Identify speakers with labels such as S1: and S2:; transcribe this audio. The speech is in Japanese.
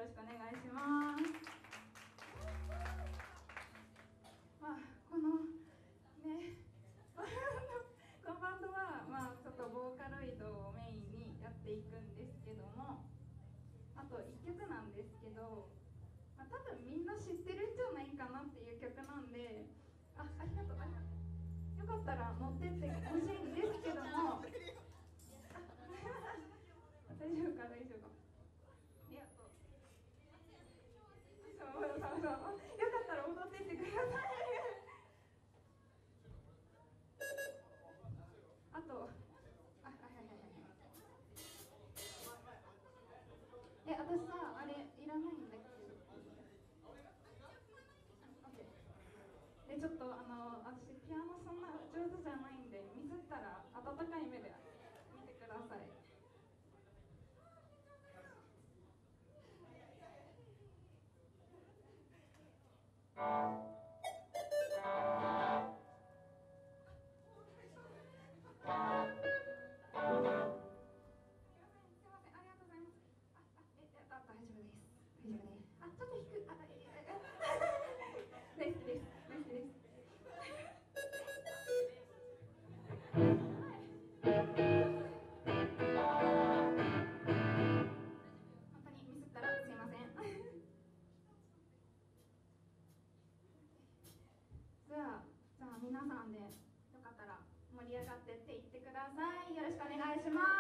S1: ろしくお願いします。このねこのバンドは、ちょっとボーカロイドをメインにやっていくんですけども、あと1曲なんですけど、多分みんな知ってるんじゃないかなっていう曲なんで、ありがとう、よかったら持ってってほしいんですけども大丈夫か大丈夫か、ありがとう。そうよかったら踊ってってくださいあと私さ、あれいらないんだけど、でちょっと私ピアノそんな上手じゃないんで、ミスったら温かい目で見てください。大丈夫です。大丈夫です。ちょっと低い。大好きです。大好きです。本当にミスったらすいません。じゃあ皆さんでよかったら盛り上がってって言ってください。よろしくお願いします。